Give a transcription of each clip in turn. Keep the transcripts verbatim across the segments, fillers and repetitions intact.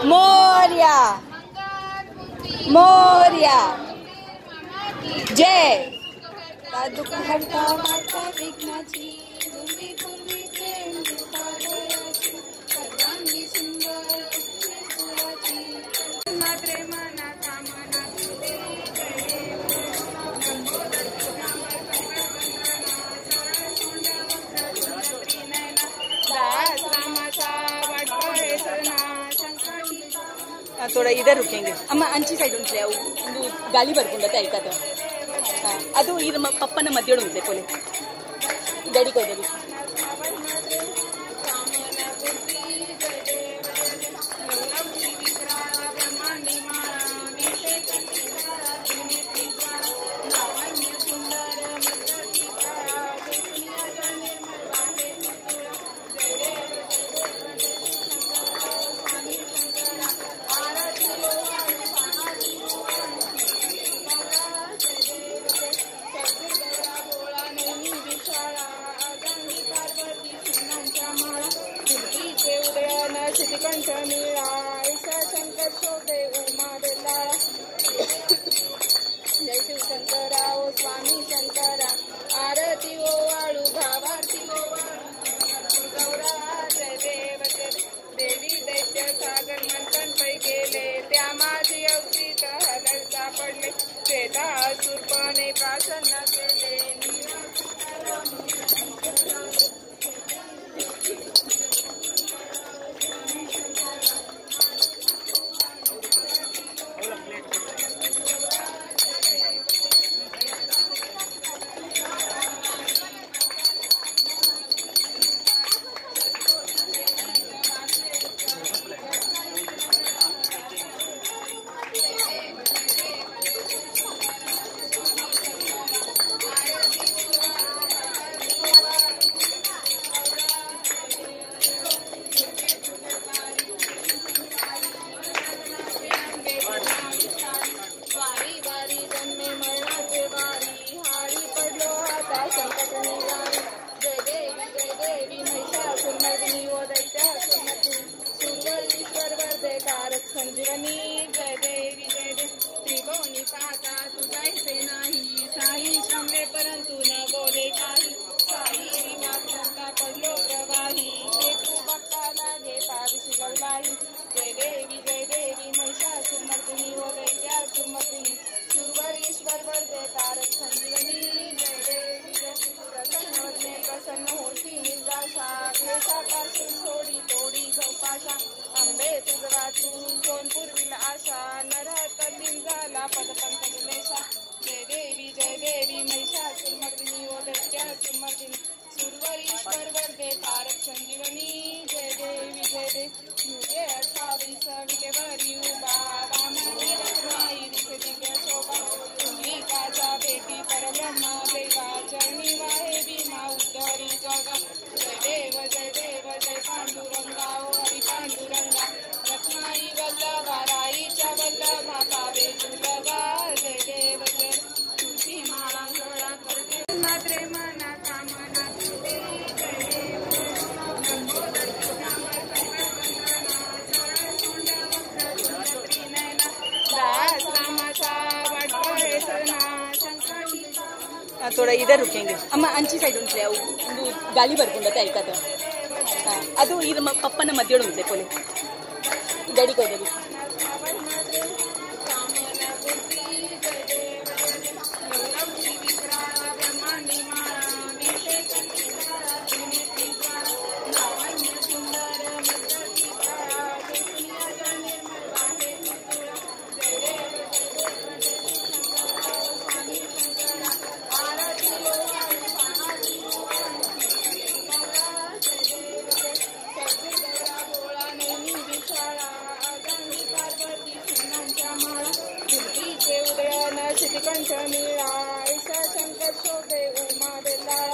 मोरया मोरया जय दुःख हरता माता विघ्नाची पूर्वी पूर्वी प्रेम दयाची सर्वांगी सुंदर फुलाची मात्रे मना कामना तुझे दास रामाचा वाटपळे सना थोड़ा इधर रुकेंगे अम्मा अंची सैड उंटले ಒಂದು ಗಾಳಿ ಬರ್ಕೊಂಡತೆ ಐಕದ ಅದು ಇದು ಪಪ್ಪನ ಮಧ್ಯೆ ಉಂಟೆ ಪೋಲೆ ಗಾಡಿ ಕೊಯ್ದಲಿ कंठ नीळा ऐसा शंकर शोधे उमा बेलाळा जय शिवशंकरा ओ स्वामी शंकरा आरती ओ वाळू भावारती ओ वाळू गौरा जय देव जय देवी दैत्य सागर मंथन पै गेले त्या माझी अवतीत हलल सापडले श्वेतासुरपणे प्रसन्न केले संजीवनी जय देवी जय देवी त्रिभुवनी पाहता तू जायचे नाही साई श्रमे परंतु न बोले काही साई माता पडलो प्रवाही ते तू बघता लागे पाविशी गवलाई जय देवी जय देवी महिषासुरमर्दिनी ओ दैत्यासुरमर्दिनी सुरवरीश्वर वरदे तारक संजीवनी जय देवी जय प्रसन्न वदने प्रसन्न होती निर्दाशा क्लेशापासून थोडी थोडी झोपाशा अंबे तुझ वाचून सोनपूर्वीला आशा नरहत लीन झाला पदपंकजलेशा जय देवी जय देवी महिषासुरमर्दिनी ओ दैत्यासुरमर्दिनी सुरवरीश्वर वरदे तारक संजीवनी जय देवी जय देवी युगे अठ्ठावीस विटेवरी उभा वामनी रत्नाई दिसे दिव्य शोभा पुंडलिकाच्या भेटी परब्रह्म देवा चरणी वाहे भीमा उद्धरी जगा जय देव जय देव जय पांडुरंगा ओ हरी पांडुरंगा रत्नाई वल्लभा राईच्या वल्लभा पावे तुलगा जय देव जय तुझी माळा गळा करते मात्रे मना कामना तुझे जय देव दास रामाचा वाटपळे सना थोड़ा इधर रुकेंगे अम्मा अंची सैड उंटले ಒಂದು ಗಾಳಿ ಬರ್ಕೊಂಡತೆ ಐಕದ ಅದು ಇದು ಪಪ್ಪನ ಮಧ್ಯೆ ಉಂಟೆ ಪೋಲೆ ಗಾಡಿ ಕೊಯ್ದಲಿ कंठ नीळा ऐसा शंकर शोधे उमा बेलाळा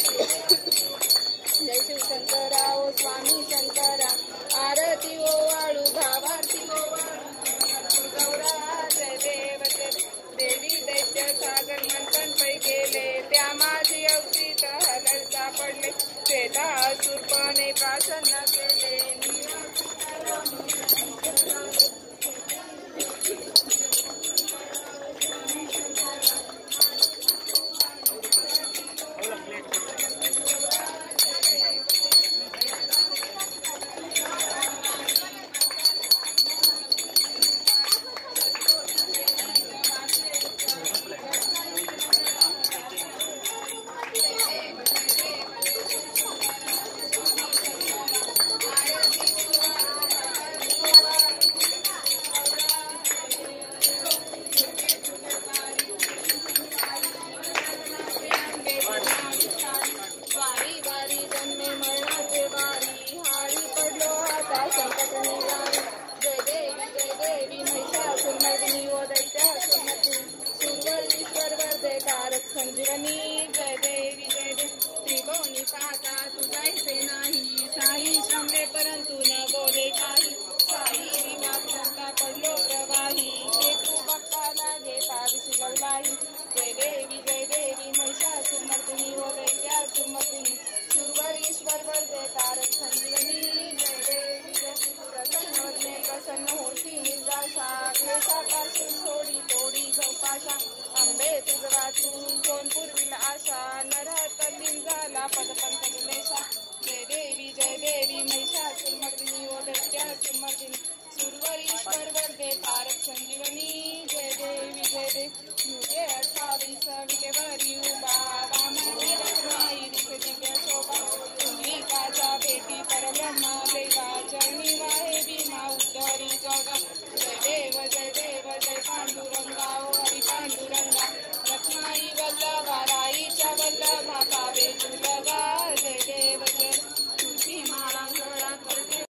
जय शिवशंकरा ओ स्वामी शंकरा आरती ओ वाळू भावारती ओ वाळू गौरा जय देव जय देवी दैत्य सागर मंथन पै गेले त्या माझी अवतीत हलल सापडले श्वेतासुरपणे प्रसन्न केले तारक संजीवनी जय देवी जय देवी त्रिभुवनी पाहता तू जायचे नाही साई श्रमले परंतु न बोले काही साई विवासंता पडलो प्रवाही ते तू बाप्पा लागे पाविशी लवलाही जय देवी जय देवी महिषासुरमर्दिनी व दैत्यासुरमर्दिनी सुरवरीश्वर वरदे तारक संजीवनी जय देवी जय प्रसन्न वदने प्रसन्न होती निर्दाशा क्लेशापासून थोडी थोडी झोपाशा अंबे तुझ वाचून कोण पूर्वीला आशा नरहत दिन झाला पदपंथ निमेषा जय देवी जय देवी महिषासुरमर्दिनी व दैत्यासुरमर्दिनी सुरवरीश्वर वरदे तारक संजीवनी जय देवी जय देवी युगे अठ्ठावीस विटेवर युवा वामन